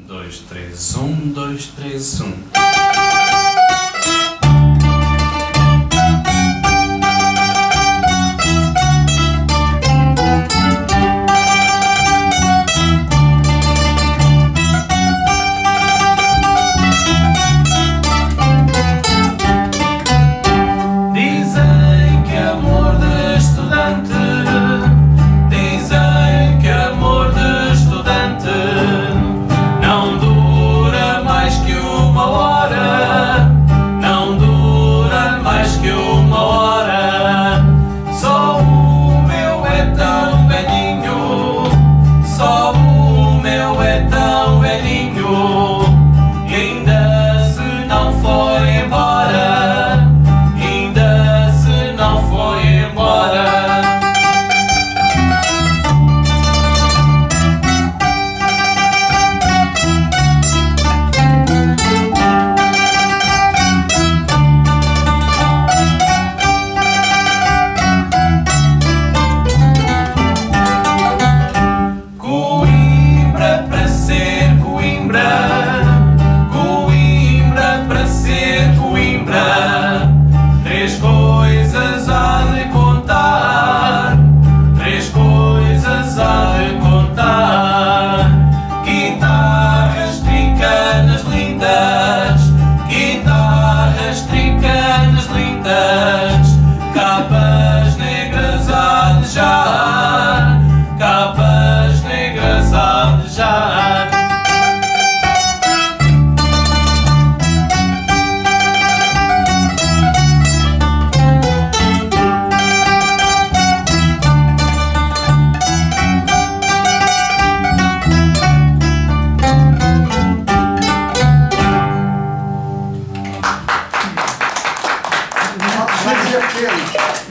2, 3, 1, 2, 3, 1. Dizem que amor de estudante, dizem que amor de estudante não dura mais que uma hora, não dura mais que uma hora. Só o meu é tão velhinho, só o meu é tão velhinho, e ainda se não foi embora, ainda se não foi embora. Coimbra para ser Coimbra, Coimbra para ser Coimbra, três coisas há de contar, três coisas há de contar: guitarras trincanas lindas, guitarras trincanas lindas, capas negras a dejar, capas negras a dejar. Não,